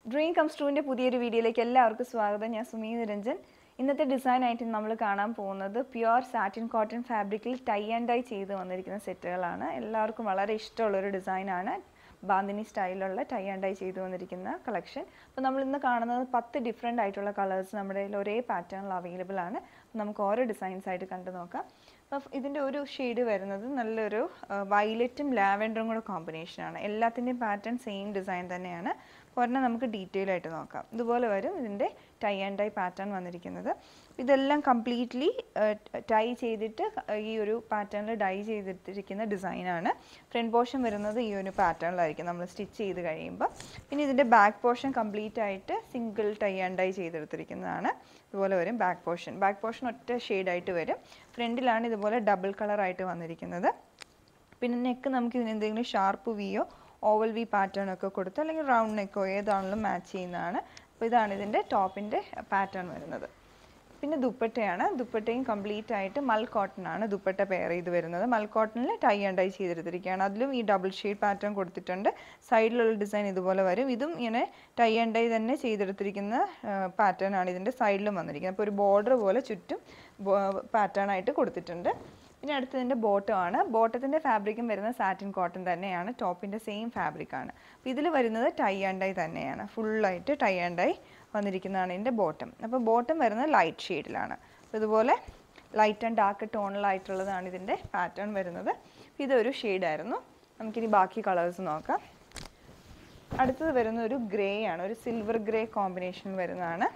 Dream comes true in പുതിയൊരു വീഡിയോയിലേക്ക് എല്ലാവർക്കും സ്വാഗതം. ഞാൻ സുമി നിരഞ്ജൻ. ഇന്നത്തെ ഡിസൈൻ ആയിട്ട് നമ്മൾ കാണാൻ പോകുന്നത് പ്യുവർ സാറ്റിൻ കോട്ടൺ ഫാബ്രിക്കിൽ ടൈ ആൻഡ് ഡൈ ചെയ്ത് വന്നിരിക്കുന്ന സെറ്റുകളാണ്. എല്ലാവർക്കും വളരെ ഇഷ്ടമുള്ള ഒരു ഡിസൈനാണ്. ബാന്തിനി സ്റ്റൈലുള്ള ടൈ ആൻഡ് ഡൈ ചെയ്ത് വന്നിരിക്കുന്ന കളക്ഷൻ. അപ്പോൾ നമ്മൾ ഇന്ന് കാണുന്നത് 10 ഡിഫറെൻ്റ് ആയിട്ടുള്ള കളേഴ്സ് നമ്മുടെ കയ്യിൽ ഒരേ പാറ്റേണിൽ അവൈലബിൾ ആണ്. നമുക്ക് ഓരോ ഡിസൈൻസ് ആയിട്ട് കണ്ടു നോക്കാം. അപ്പോൾ ഇതിൻ്റെ ഒരു ഷെയ്ഡ് വരുന്നത് നല്ലൊരു വയലറ്റും ലാവൻഡറും കൂടെ കോമ്പിനേഷനാണ്. എല്ലാത്തിൻ്റെയും പാറ്റേൺ സെയിം ഡിസൈൻ തന്നെയാണ്. ഒരെണ്ണം നമുക്ക് ഡീറ്റെയിൽ ആയിട്ട് നോക്കാം. ഇതുപോലെ വരും ഇതിൻ്റെ ടൈ ആൻഡ് ഡൈ പാറ്റേൺ വന്നിരിക്കുന്നത്. ഇതെല്ലാം കംപ്ലീറ്റ്ലി ടൈ ചെയ്തിട്ട് ഈ ഒരു പാറ്റേണിൽ ഡൈ ചെയ്തിട്ടിരിക്കുന്ന ഡിസൈനാണ്. ഫ്രണ്ട് പോർഷൻ വരുന്നത് ഈ ഒരു പാറ്റേണിലായിരിക്കും നമ്മൾ സ്റ്റിച്ച് ചെയ്ത് കഴിയുമ്പോൾ. പിന്നെ ഇതിൻ്റെ ബാക്ക് പോർഷൻ കംപ്ലീറ്റ് ആയിട്ട് സിംഗിൾ ടൈ ആൻഡ് ഡൈ ചെയ്തെടുത്തിരിക്കുന്നതാണ്. ഇതുപോലെ വരും ബാക്ക് പോർഷൻ ഒറ്റ ഷെയ്ഡായിട്ട് വരും. ഫ്രണ്ടിലാണ് ഇതുപോലെ ഡബിൾ കളറായിട്ട് വന്നിരിക്കുന്നത്. പിന്നെ നെക്ക് നമുക്ക് ഇതിന് എന്തെങ്കിലും ഷാർപ്പ് വിയോ ഓവൽ വി പാറ്റേൺ ഒക്കെ കൊടുത്ത് അല്ലെങ്കിൽ റൗണ്ട് നെക്കോ ഏതാണെങ്കിലും മാച്ച് ചെയ്യുന്നതാണ്. അപ്പോൾ ഇതാണ് ഇതിൻ്റെ ടോപ്പിൻ്റെ പാറ്റേൺ വരുന്നത്. പിന്നെ ദുപ്പട്ടയും കംപ്ലീറ്റ് ആയിട്ട് മൽ കോട്ടൺ ആണ് ദുപ്പട്ട പെയർ ചെയ്ത് വരുന്നത്. മൽ കോട്ടണിൽ ടൈ ആൻഡ് ഡൈ ചെയ്തെടുത്തിരിക്കുകയാണ്. അതിലും ഈ ഡബിൾ ഷെയ്ഡ് പാറ്റേൺ കൊടുത്തിട്ടുണ്ട്. സൈഡിലുള്ള ഡിസൈൻ ഇതുപോലെ വരും. ഇതും ഇങ്ങനെ ടൈ ആൻഡ് ഡൈ തന്നെ ചെയ്തെടുത്തിരിക്കുന്ന പാറ്റേൺ ആണ് ഇതിൻ്റെ സൈഡിലും വന്നിരിക്കുന്നത്. അപ്പോൾ ഒരു ബോർഡർ പോലെ ചുറ്റും പാറ്റേൺ ആയിട്ട് കൊടുത്തിട്ടുണ്ട്. പിന്നെ അടുത്തതിൻ്റെ ബോട്ടമാണ്. ബോട്ടത്തിൻ്റെ ഫാബ്രിക്കും വരുന്നത് സാറ്റിൻ കോട്ടൺ തന്നെയാണ്. ടോപ്പിൻ്റെ സെയിം ഫാബ്രിക്കാണ്. അപ്പോൾ ഇതിൽ വരുന്നത് ടൈ ആൻഡ് ഡൈ തന്നെയാണ്. ഫുള്ളായിട്ട് ടൈ ആൻഡ് ഡൈ വന്നിരിക്കുന്നതാണ് ഇതിൻ്റെ ബോട്ടം. അപ്പോൾ ബോട്ടം വരുന്നത് ലൈറ്റ് ഷെയ്ഡിലാണ്. അപ്പോൾ ഇതുപോലെ ലൈറ്റ് ആൻഡ് ഡാർക്ക് ടോണിലായിട്ടുള്ളതാണ് ഇതിൻ്റെ പാറ്റേൺ വരുന്നത്. ഇതൊരു ഷെയ്ഡായിരുന്നു. നമുക്കിനി ബാക്കി കളേഴ്സ് നോക്കാം. അടുത്തത് വരുന്ന ഒരു ഗ്രേ ആണ്. ഒരു സിൽവർ ഗ്രേ കോമ്പിനേഷൻ വരുന്നതാണ്.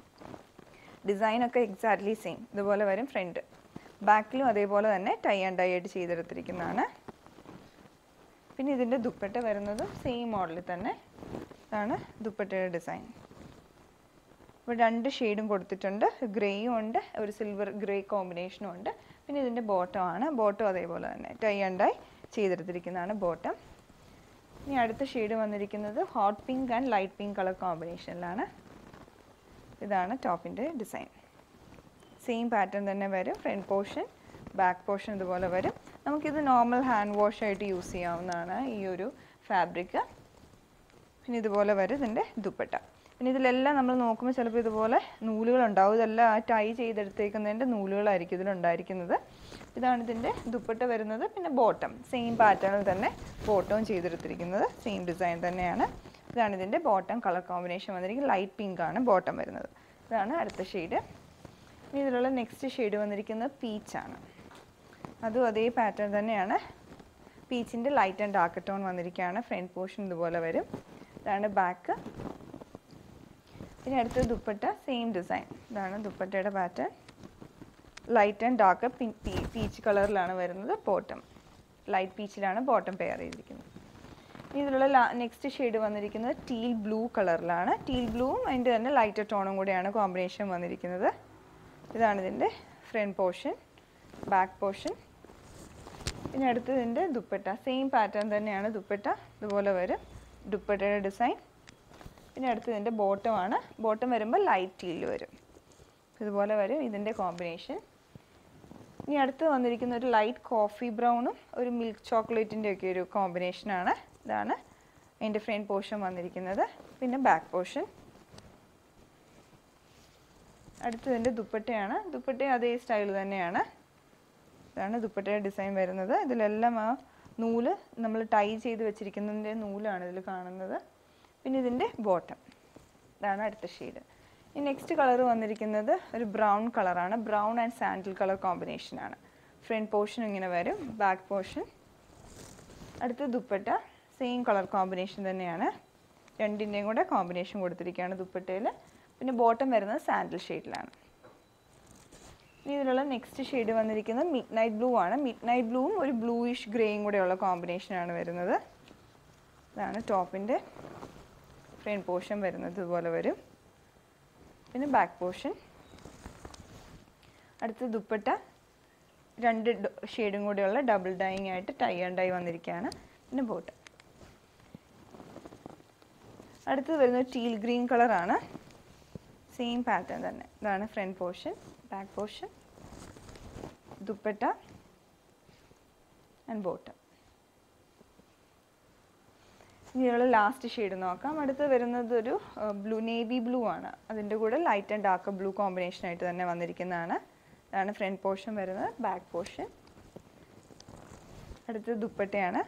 ഡിസൈനൊക്കെ എക്സാക്ട്ലി സെയിം. ഇതുപോലെ വരും ഫ്രണ്ട്. ബാക്കിലും അതേപോലെ തന്നെ ടൈ ആൻഡ് ഡൈ ആയിട്ട് ചെയ്തെടുത്തിരിക്കുന്നതാണ്. പിന്നെ ഇതിൻ്റെ ദുപ്പട്ട വരുന്നത് സെയിം മോഡലിൽ തന്നെ. ഇതാണ് ദുപ്പട്ടയുടെ ഡിസൈൻ. ഇവിടെ 2 ഷെയ്ഡും കൊടുത്തിട്ടുണ്ട്. ഗ്രേയും ഉണ്ട്, ഒരു സിൽവർ ഗ്രേ കോമ്പിനേഷനും ഉണ്ട്. പിന്നെ ഇതിൻ്റെ ബോട്ടം അതേപോലെ തന്നെ ടൈ ആൻഡ് ഡൈ ചെയ്തെടുത്തിരിക്കുന്നതാണ് ബോട്ടം. ഇനി അടുത്ത ഷെയ്ഡ് വന്നിരിക്കുന്നത് hot pink and light pink colour കോമ്പിനേഷനിലാണ്. ഇതാണ് ടോപ്പിൻ്റെ ഡിസൈൻ. സെയിം പാറ്റേൺ തന്നെ വരും. ഫ്രണ്ട് പോർഷൻ ബാക്ക് പോർഷൻ ഇതുപോലെ വരും. നമുക്കിത് നോർമൽ ഹാൻഡ് വാഷ് ആയിട്ട് യൂസ് ചെയ്യാവുന്നതാണ് ഈ ഒരു ഫാബ്രിക്. പിന്നെ ഇതുപോലെ വരും ഇതിൻ്റെ ദുപ്പട്ട. പിന്നെ ഇതിലെല്ലാം നമ്മൾ നോക്കുമ്പോൾ ചിലപ്പോൾ ഇതുപോലെ നൂലുകളുണ്ടാവും. ഇതെല്ലാം ആ ടൈ ചെയ്തെടുത്തേക്കുന്നതിൻ്റെ നൂലുകളായിരിക്കും ഇതിലുണ്ടായിരിക്കുന്നത്. ഇതാണ് ഇതിൻ്റെ ദുപ്പട്ട വരുന്നത്. പിന്നെ ബോട്ടം സെയിം പാറ്റേണിൽ തന്നെ ബോട്ടവും ചെയ്തെടുത്തിരിക്കുന്നത്. സെയിം ഡിസൈൻ തന്നെയാണ്. ഇതാണ് ഇതിൻ്റെ ബോട്ടം കളർ കോമ്പിനേഷൻ വന്നിരിക്കുന്നത്. ലൈറ്റ് പിങ്ക് ആണ് ബോട്ടം വരുന്നത്. ഇതാണ് അടുത്ത ഷെയ്ഡ്. ഇനി ഇതിലുള്ള നെക്സ്റ്റ് ഷെയ്ഡ് വന്നിരിക്കുന്നത് പീച്ചാണ്. അതും അതേ പാറ്റേൺ തന്നെയാണ്. പീച്ചിൻ്റെ ലൈറ്റ് ആൻഡ് ഡാർക്ക് ടോൺ വന്നിരിക്കുകയാണ്. ഫ്രണ്ട് പോർഷൻ ഇതുപോലെ വരും. ഇതാണ് ബാക്ക്. പിന്നെ അടുത്ത ദുപ്പട്ട സെയിം ഡിസൈൻ. ഇതാണ് ദുപ്പട്ടയുടെ pattern. Light and dark peach കളറിലാണ് വരുന്നത്. ബോട്ടം ലൈറ്റ് പീച്ചിലാണ് ബോട്ടം പെയർ ചെയ്തിരിക്കുന്നത്. ഇനി ഇതിലുള്ള നെക്സ്റ്റ് ഷെയ്ഡ് വന്നിരിക്കുന്നത് ടീൽ ബ്ലൂ കളറിലാണ്. ടീൽ ബ്ലൂവും അതിൻ്റെ തന്നെ ലൈറ്റർ ടോണും കൂടെയാണ് കോമ്പിനേഷൻ വന്നിരിക്കുന്നത്. ഇതാണ് ഇതിൻ്റെ ഫ്രണ്ട് പോർഷൻ ബാക്ക് പോർഷൻ. പിന്നെ അടുത്തതിൻ്റെ ദുപ്പട്ട സെയിം പാറ്റേൺ തന്നെയാണ്. ദുപ്പട്ട ഇതുപോലെ വരും ദുപ്പട്ടയുടെ ഡിസൈൻ. പിന്നെ അടുത്തതിൻ്റെ ബോട്ടമാണ്. ബോട്ടം വരുമ്പോൾ ലൈറ്റ് ടീൽ വരും. ഇതുപോലെ വരും ഇതിൻ്റെ കോമ്പിനേഷൻ. ഇനി അടുത്ത് വന്നിരിക്കുന്ന ഒരു ലൈറ്റ് കോഫി ബ്രൗണും ഒരു മിൽക്ക് ചോക്ലേറ്റിൻ്റെ ഒക്കെ ഒരു കോമ്പിനേഷനാണ്. ഇതാണ് അതിൻ്റെ ഫ്രണ്ട് പോർഷൻ വന്നിരിക്കുന്നത്. പിന്നെ ബാക്ക് പോർഷൻ. അടുത്തതിൻ്റെ ദുപ്പട്ടയാണ്. ദുപ്പട്ടയും അതേ സ്റ്റൈൽ തന്നെയാണ്. ഇതാണ് ദുപ്പട്ടയുടെ ഡിസൈൻ വരുന്നത്. ഇതിലെല്ലാം ആ നൂല് നമ്മൾ ടൈ ചെയ്ത് വെച്ചിരിക്കുന്നതിൻ്റെ നൂലാണ് ഇതിൽ കാണുന്നത്. പിന്നെ ഇതിൻ്റെ ബോട്ടം. ഇതാണ് അടുത്ത ഷെയ്ഡ്. ഈ നെക്സ്റ്റ് കളർ വന്നിരിക്കുന്നത് ഒരു ബ്രൗൺ കളറാണ്. ബ്രൗൺ ആൻഡ് സാൻഡിൽ കളർ കോമ്പിനേഷനാണ്. ഫ്രണ്ട് പോർഷൻ ഇങ്ങനെ വരും. Back portion. അടുത്ത ദുപ്പട്ട സെയിം കളർ കോമ്പിനേഷൻ തന്നെയാണ്. രണ്ടിൻ്റെയും കൂടെ കോമ്പിനേഷൻ കൊടുത്തിരിക്കുകയാണ് ദുപ്പട്ടയിൽ. പിന്നെ ബോട്ടം വരുന്നത് സാൻഡിൽ ഷെയ്ഡിലാണ്. ഇനി ഇതിലുള്ള നെക്സ്റ്റ് ഷെയ്ഡ് വന്നിരിക്കുന്നത് മിഡ് നൈറ്റ് ബ്ലൂ ആണ്. മിഡ് നൈറ്റ് ബ്ലൂവും ഒരു ബ്ലൂയിഷ് ഗ്രേയും കൂടെയുള്ള കോമ്പിനേഷനാണ് വരുന്നത്. ഇതാണ് ടോപ്പിൻ്റെ ഫ്രണ്ട് പോർഷൻ വരുന്നത്. ഇതുപോലെ വരും. പിന്നെ ബാക്ക് പോർഷൻ. അടുത്ത ദുപ്പട്ട 2 ഷെയ്ഡും കൂടെയുള്ള ഡബിൾ ഡൈയിങ് ആയിട്ട് ടൈ ആൻഡ് ഡൈ വന്നിരിക്കുകയാണ്. പിന്നെ ബോട്ടം. അടുത്തത് വരുന്നത് ടീൽ ഗ്രീൻ കളറാണ്. സെയിം പാറ്റേൺ തന്നെ. ഇതാണ് front portion back portion dupatta and bottom. ഇനിയുള്ള ലാസ്റ്റ് ഷെയ്ഡ് നോക്കാം. അടുത്ത് വരുന്നത് ഒരു ബ്ലൂ, നേവി ബ്ലൂ ആണ്. അതിൻ്റെ കൂടെ ലൈറ്റ് ആൻഡ് ഡാർക്ക് ബ്ലൂ കോമ്പിനേഷനായിട്ട് തന്നെ വന്നിരിക്കുന്നതാണ്. ഇതാണ് ഫ്രണ്ട് പോർഷൻ വരുന്നത്. Back portion. അടുത്തത് ദുപ്പട്ടയാണ്,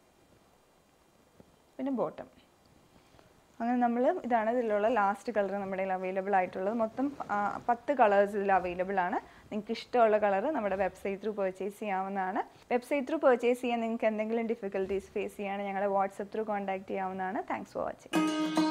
പിന്നെ ബോട്ടം. അങ്ങനെ നമ്മൾ ഇതാണ് ഇതിലുള്ള ലാസ്റ്റ് കളർ നമ്മുടെ കയ്യിൽ അവൈലബിൾ ആയിട്ടുള്ളത്. മൊത്തം 10 കളേഴ്സ് ഇതിൽ അവൈലബിൾ ആണ്. നിങ്ങൾക്ക് ഇഷ്ടമുള്ള കളർ നമ്മുടെ വെബ്സൈറ്റ് ത്രൂ പർച്ചേസ് ചെയ്യാവുന്നതാണ്. വെബ്സൈറ്റ് ത്രൂ പർച്ചേസ് ചെയ്യാൻ നിങ്ങൾക്ക് എന്തെങ്കിലും ഡിഫിക്കൽട്ടീസ് ഫേസ് ചെയ്യുകയാണെങ്കിൽ ഞങ്ങളെ വാട്സപ്പ് ത്രൂ കോൺടാക്ട് ചെയ്യാവുന്നതാണ്. Thanks for watching.